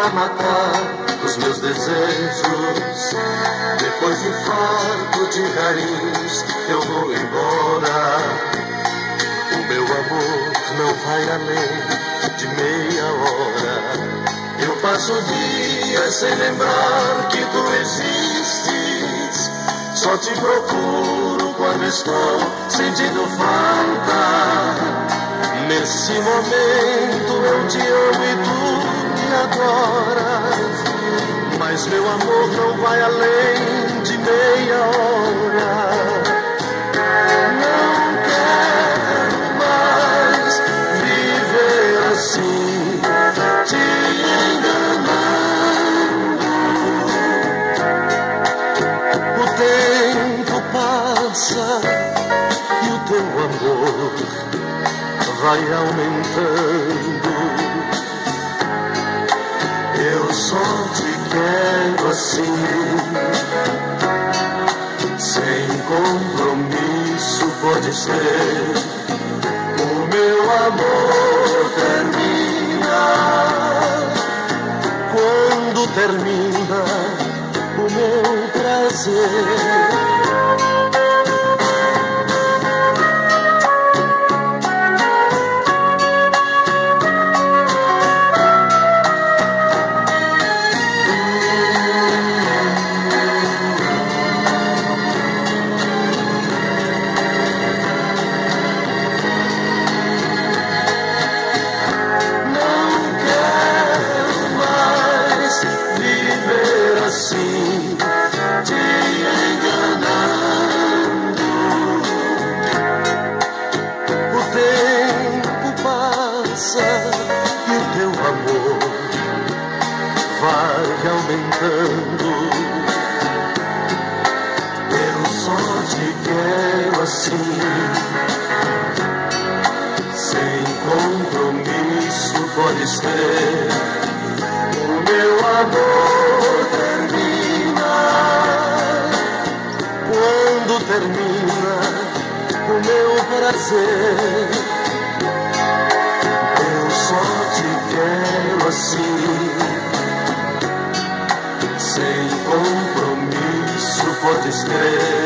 pra matar os meus desejos. Depois de farto de carinhos eu vou embora. O meu amor não vai além de meia hora. Eu passo dias sem lembrar que tu existes. Só te procuro quando estou sentindo falta. Nesse momento eu te amo e tu me adoras. Mas meu amor não vai além de meia hora. Não quero mais viver assim, te enganando. O tempo passa e o teu amor vai aumentando. Eu só te quero assim, sem compromisso pode ser. O meu amor termina quando termina o meu prazer. E o teu amor vai aumentando. Eu só te quero assim, sem compromisso podes ter. O meu amor termina quando termina o meu prazer. Só te quero assim, sem compromisso podes ter.